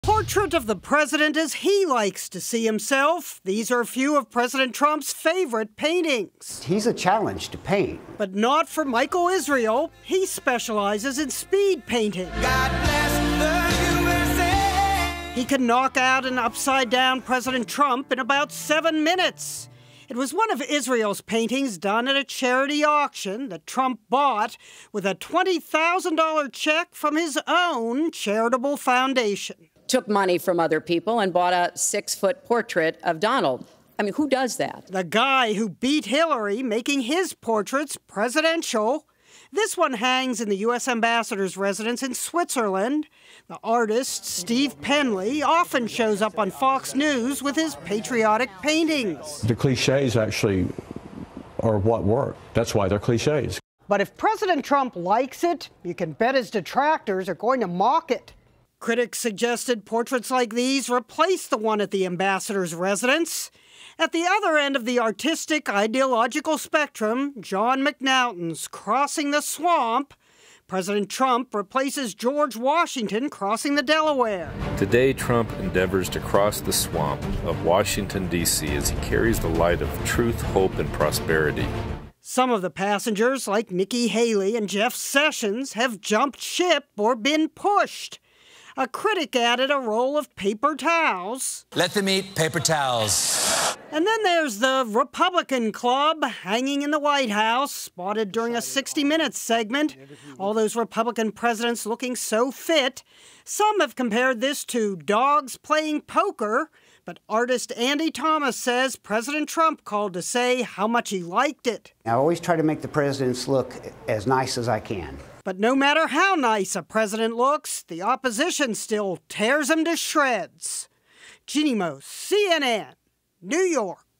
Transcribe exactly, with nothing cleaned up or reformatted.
Portrait of the president as he likes to see himself. These are a few of President Trump's favorite paintings. He's a challenge to paint. But not for Michael Israel. He specializes in speed painting. God bless the U S A. He can knock out an upside-down President Trump in about seven minutes. It was one of Israel's paintings done at a charity auction that Trump bought with a twenty thousand dollar check from his own charitable foundation. Took money from other people and bought a six-foot portrait of Donald. I mean, who does that? The guy who beat Hillary, making his portraits presidential. This one hangs in the U S ambassador's residence in Switzerland. The artist, Steve Penley, often shows up on Fox News with his patriotic paintings. The cliches actually are what work. That's why they're cliches. But if President Trump likes it, you can bet his detractors are going to mock it. Critics suggested portraits like these replace the one at the ambassador's residence. At the other end of the artistic ideological spectrum, John McNaughton's Crossing the Swamp. President Trump replaces George Washington crossing the Delaware. Today, Trump endeavors to cross the swamp of Washington, D C as he carries the light of truth, hope, and prosperity. Some of the passengers, like Nikki Haley and Jeff Sessions, have jumped ship or been pushed. A critic added a roll of paper towels. Let them eat paper towels. And then there's the Republican Club hanging in the White House, spotted during a sixty minutes segment. All those Republican presidents looking so fit. Some have compared this to dogs playing poker, but artist Andy Thomas says President Trump called to say how much he liked it. I always try to make the presidents look as nice as I can. But no matter how nice a president looks, the opposition still tears him to shreds. Jeanne Moos, C N N, New York.